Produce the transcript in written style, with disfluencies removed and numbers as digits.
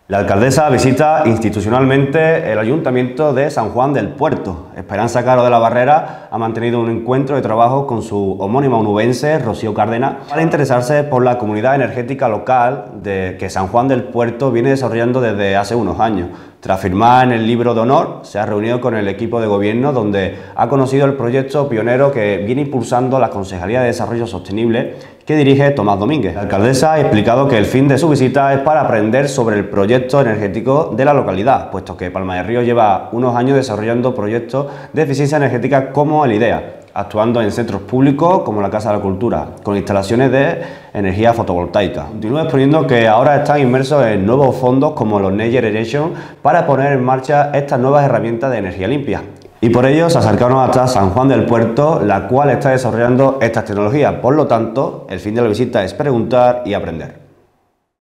La alcaldesa visita institucionalmente el Ayuntamiento de San Juan del Puerto. Esperanza Caro de la Barrera ha mantenido un encuentro de trabajo con su homónima onubense, Rocío Cárdenas, para interesarse por la comunidad energética local que San Juan del Puerto viene desarrollando desde hace unos años. Tras firmar en el libro de honor, se ha reunido con el equipo de gobierno donde ha conocido el proyecto pionero que viene impulsando la Concejalía de Desarrollo Sostenible que dirige Tomás Domínguez. La alcaldesa ha explicado que el fin de su visita es para aprender sobre el proyecto energético de la localidad, puesto que Palma del Río lleva unos años desarrollando proyectos de eficiencia energética como el IDEA, actuando en centros públicos como la Casa de la Cultura, con instalaciones de energía fotovoltaica. Continúa exponiendo que ahora están inmersos en nuevos fondos como los Next Generation para poner en marcha estas nuevas herramientas de energía limpia. Y por ello se acercaron hasta San Juan del Puerto, la cual está desarrollando estas tecnologías. Por lo tanto, el fin de la visita es preguntar y aprender.